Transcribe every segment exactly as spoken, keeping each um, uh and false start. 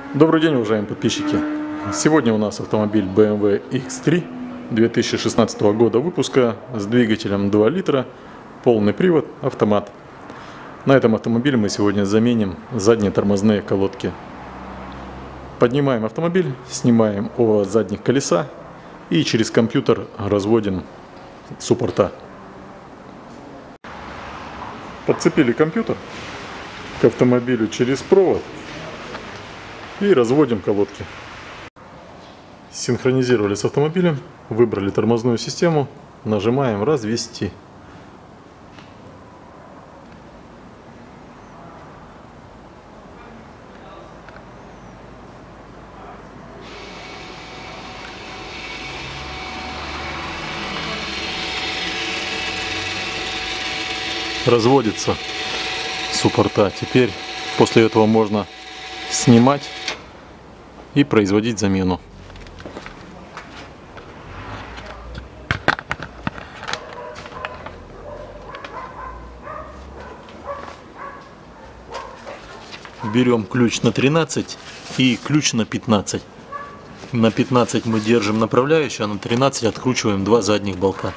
Добрый день, уважаемые подписчики! Сегодня у нас автомобиль бэ эм вэ икс три две тысячи шестнадцатого года выпуска с двигателем два литра, полный привод, автомат. На этом автомобиле мы сегодня заменим задние тормозные колодки. Поднимаем автомобиль, снимаем оба задних колеса и через компьютер разводим суппорта. Подцепили компьютер к автомобилю через провод и разводим колодки. Синхронизировали с автомобилем, выбрали тормозную систему, нажимаем «Развести». Разводится суппорта. Теперь после этого можно снимать и производить замену. Берем ключ на тринадцать и ключ на пятнадцать. На пятнадцать мы держим направляющую, а на тринадцать откручиваем два задних болта.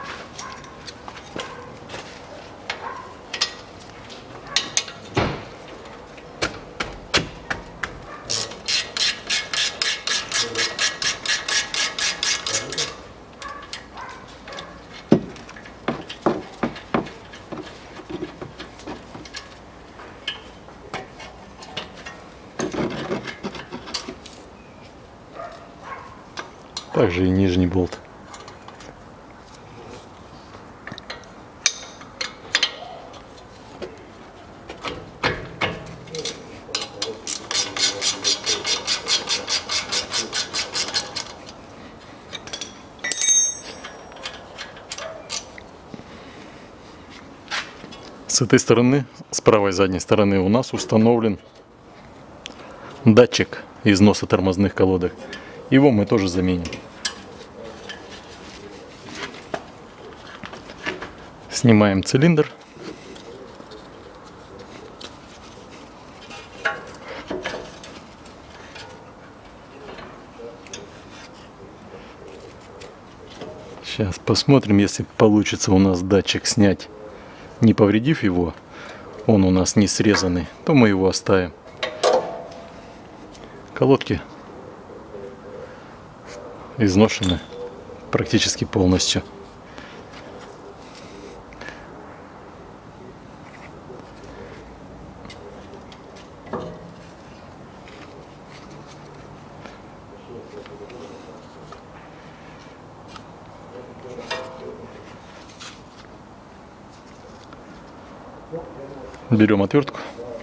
Также и нижний болт. С этой стороны, с правой задней стороны, у нас установлен датчик износа тормозных колодок. Его мы тоже заменим. Снимаем цилиндр. Сейчас посмотрим, если получится у нас датчик снять, не повредив его, он у нас не срезанный, то мы его оставим. Колодки изношены практически полностью. Берем отвертку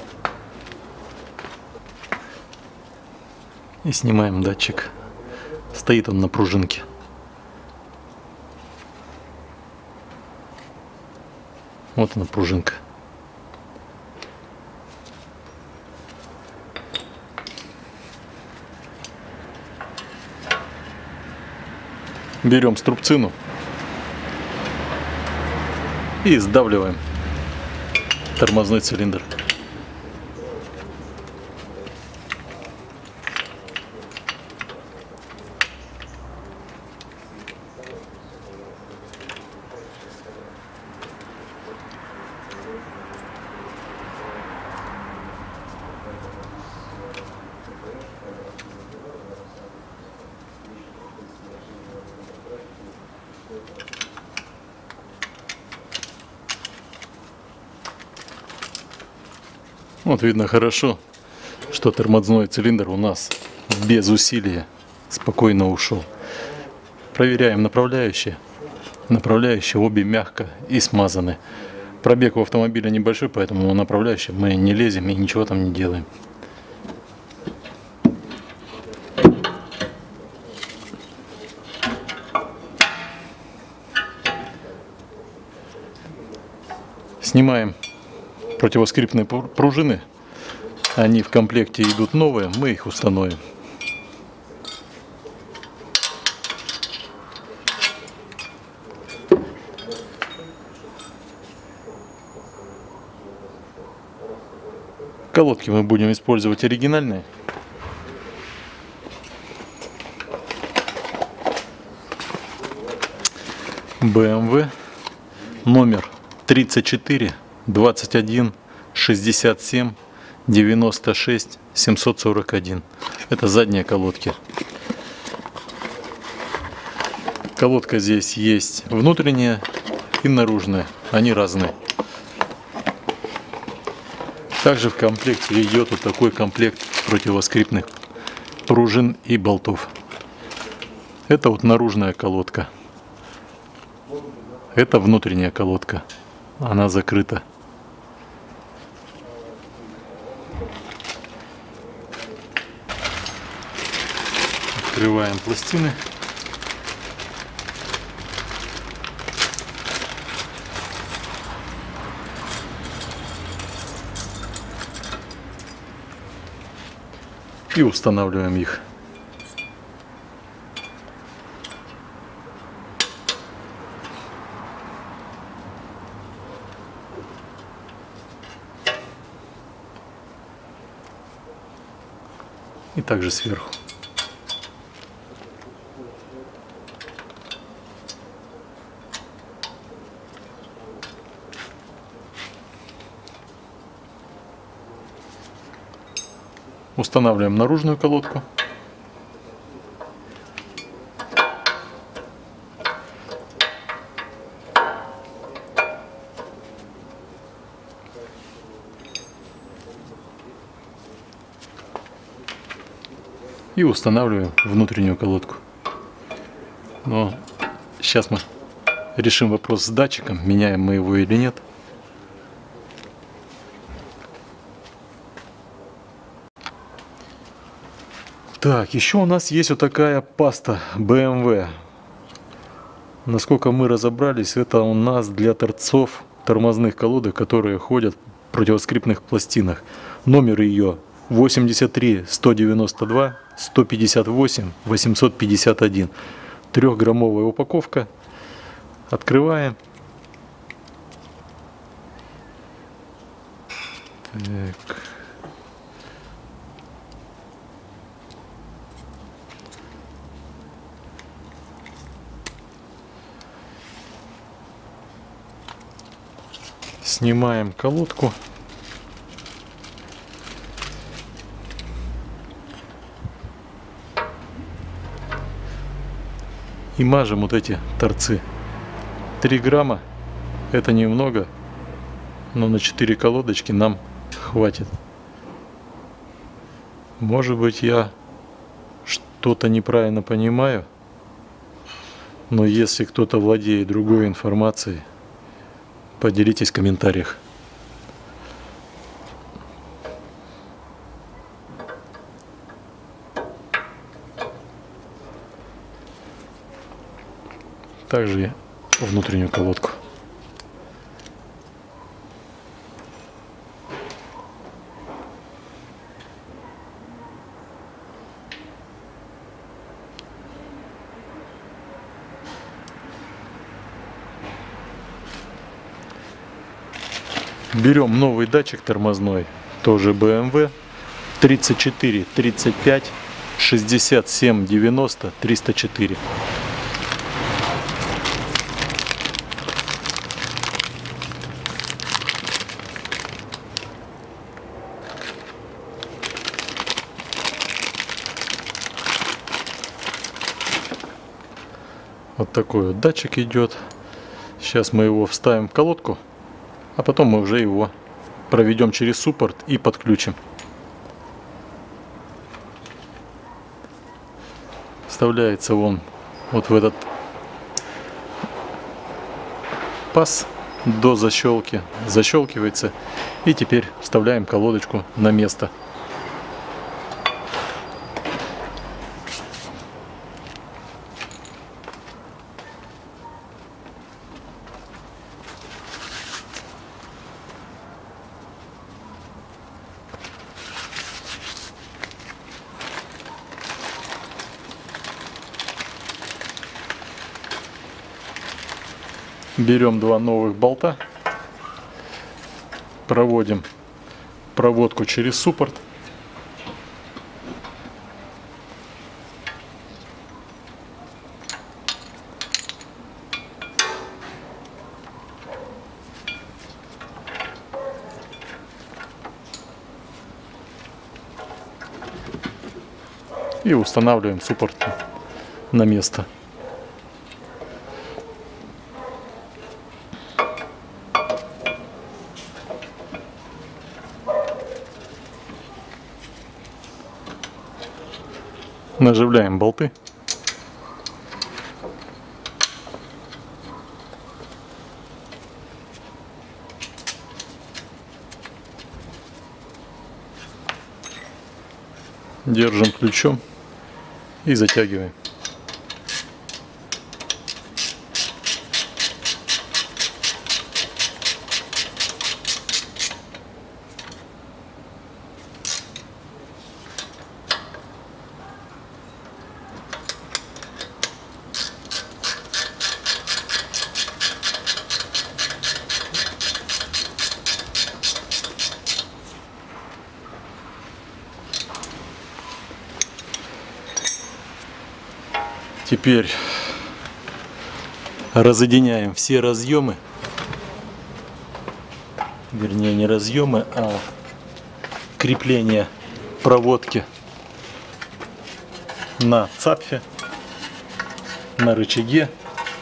и снимаем датчик. Стоит он на пружинке. Вот она, пружинка. Берем струбцину и сдавливаем тормозной цилиндр. Вот видно хорошо, что тормозной цилиндр у нас без усилия спокойно ушел. Проверяем направляющие. Направляющие обе мягко и смазаны. Пробег у автомобиля небольшой, поэтому направляющие мы не лезем и ничего там не делаем. Снимаем противоскрипные пружины. Они в комплекте идут новые, мы их установим. Колодки мы будем использовать оригинальные. бэ эм вэ номер тридцать четыре двадцать один шестьдесят семь девяносто шесть семьсот сорок один. Это задние колодки. Колодка здесь есть внутренняя и наружная. Они разные. Также в комплекте идет вот такой комплект противоскрипных пружин и болтов. Это вот наружная колодка. Это внутренняя колодка. Она закрыта. Открываем пластины. И устанавливаем их. И также сверху. Устанавливаем наружную колодку. И устанавливаем внутреннюю колодку. Но сейчас мы решим вопрос с датчиком, меняем мы его или нет. Так, еще у нас есть вот такая паста бэ эм вэ. Насколько мы разобрались, это у нас для торцов тормозных колодок, которые ходят в противоскрипных пластинах. Номер ее восемьдесят три сто девяносто два сто пятьдесят восемь восемьсот пятьдесят один. Трехграммовая упаковка. Открываем. Так. Снимаем колодку. И мажем вот эти торцы. три грамма. Это немного, но на четыре колодочки нам хватит. Может быть, я что-то неправильно понимаю, но если кто-то владеет другой информацией, поделитесь в комментариях. Также внутреннюю колодку. Берем новый датчик тормозной, тоже бэ эм вэ, тридцать четыре тридцать пять шестьдесят семь девяносто триста четыре. Вот такой вот датчик идет. Сейчас мы его вставим в колодку, а потом мы уже его проведем через суппорт и подключим. Вставляется он вот в этот паз до защелки, защелкивается, и теперь вставляем колодочку на место. Берем два новых болта, проводим проводку через суппорт. И устанавливаем суппорт на место. Наживляем болты. Держим ключом и затягиваем. Теперь разъединяем все разъемы, вернее не разъемы, а крепление проводки на цапфе, на рычаге.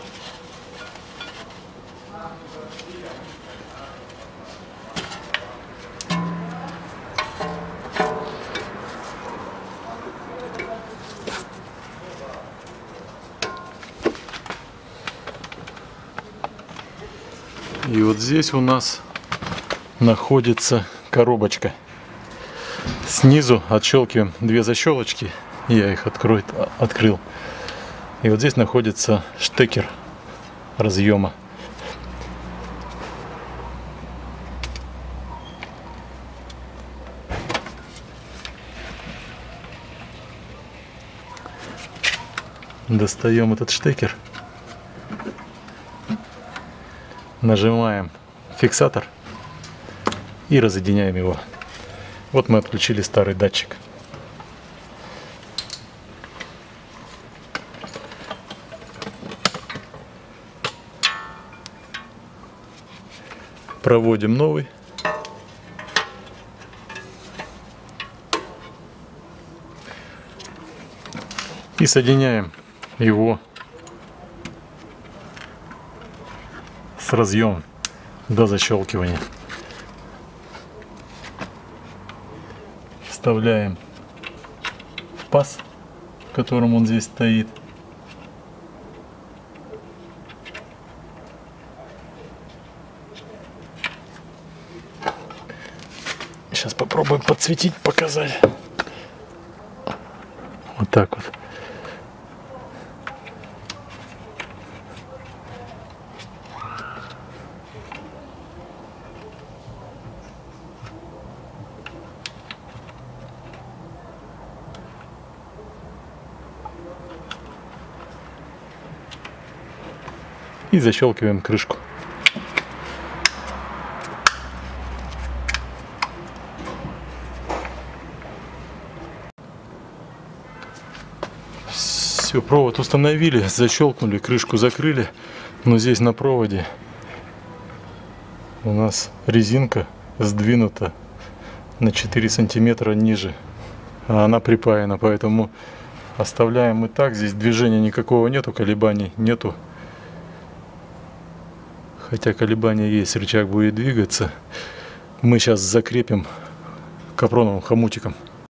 И вот здесь у нас находится коробочка. Снизу отщелкиваем две защелочки. Я их открою, открыл. И вот здесь находится штекер разъема. Достаем этот штекер. Нажимаем фиксатор и разъединяем его. Вот мы отключили старый датчик. Проводим новый. И соединяем его с разъемом до защелкивания. Вставляем в паз, в котором он здесь стоит. Сейчас попробуем подсветить, показать. Вот так вот. И защелкиваем крышку. Все, провод установили, защелкнули, крышку закрыли. Но здесь на проводе у нас резинка сдвинута на четыре сантиметра ниже, а она припаяна, поэтому оставляем и так. Здесь движения никакого нету, колебаний нету. Хотя колебания есть, рычаг будет двигаться. Мы сейчас закрепим капроновым хомутиком.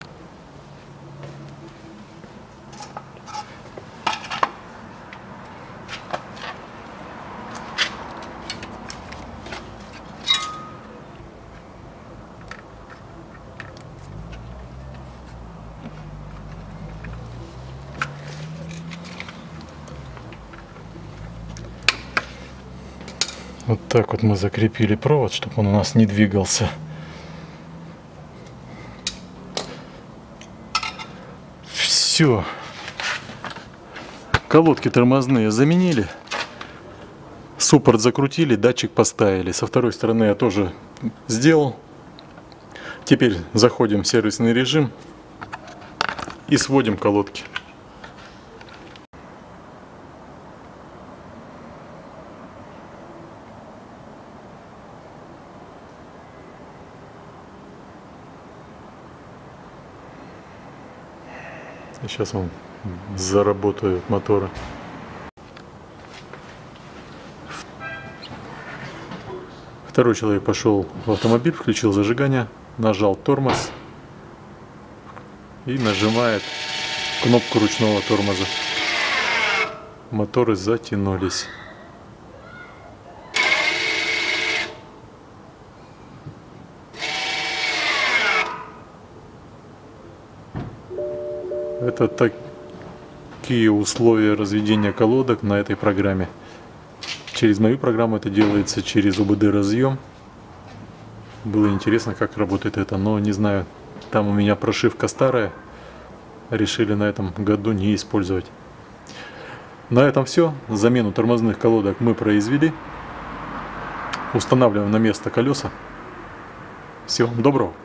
Вот так вот мы закрепили провод, чтобы он у нас не двигался. Все. Колодки тормозные заменили. Суппорт закрутили, датчик поставили. Со второй стороны я тоже сделал. Теперь заходим в сервисный режим и сводим колодки. И сейчас он заработает моторы. Второй человек пошел в автомобиль, включил зажигание, нажал тормоз и нажимает кнопку ручного тормоза. Моторы затянулись. Это такие условия разведения колодок на этой программе. Через мою программу это делается через ОБД разъем. Было интересно, как работает это, но не знаю. Там у меня прошивка старая. Решили на этом году не использовать. На этом все. Замену тормозных колодок мы произвели. Устанавливаем на место колеса. Всего доброго.